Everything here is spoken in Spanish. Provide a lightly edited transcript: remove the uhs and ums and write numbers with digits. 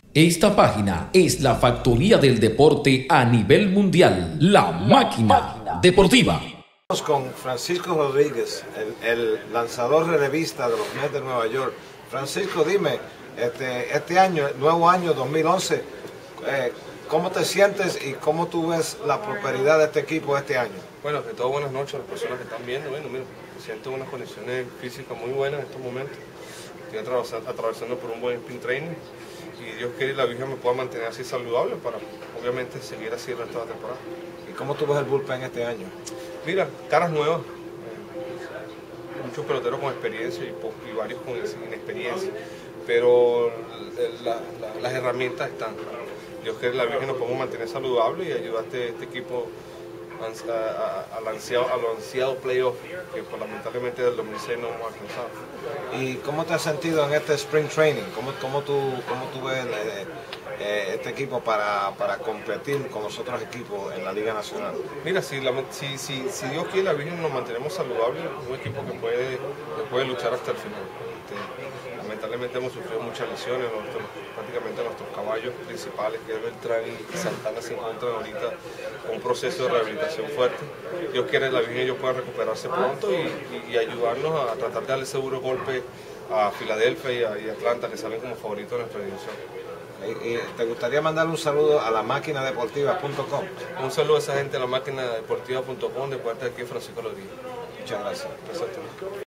Esta página es la factoría del deporte a nivel mundial, La Máquina Deportiva. Con Francisco Rodríguez, el lanzador relevista de los Mets de Nueva York. Francisco, dime, este año, el nuevo año 2011, ¿cómo te sientes y cómo tú ves la prosperidad de este equipo este año? Bueno, de todo buenas noches a las personas que están viendo. Bueno, mira, siento unas condiciones físicas muy buenas en estos momentos. Estoy atravesando por un buen spin training y Dios quiere y la Virgen me pueda mantener así saludable para obviamente seguir así el resto de la temporada. ¿Y cómo tú ves el bullpen este año? Mira, caras nuevas, muchos peloteros con experiencia y varios con inexperiencia, pero las herramientas están. Dios quiere la Virgen nos podemos mantener saludable y ayudar a este equipo al ansiado playoff que lamentablemente del 2006 no hemos alcanzado. ¿Y cómo te has sentido en este spring training? ¿Cómo tú ves este equipo para competir con los otros equipos en la Liga Nacional? Mira, si Dios quiere la Virgen nos mantenemos saludables, un equipo que puede luchar hasta el final. Lamentablemente hemos sufrido muchas lesiones, prácticamente nuestros caballos principales, que es Beltrán y Santana, se encuentran ahorita con un proceso de rehabilitación fuerte. Dios quiere la Virgen ellos puedan recuperarse pronto y ayudarnos a tratar de darle seguro golpe a Filadelfia y Atlanta, que salen como favoritos de nuestra división. ¿Y te gustaría mandar un saludo a lamaquinadeportiva.com? Un saludo a esa gente de lamaquinadeportiva.com de parte de aquí Francisco Rodríguez. Muchas gracias. Gracias a todos.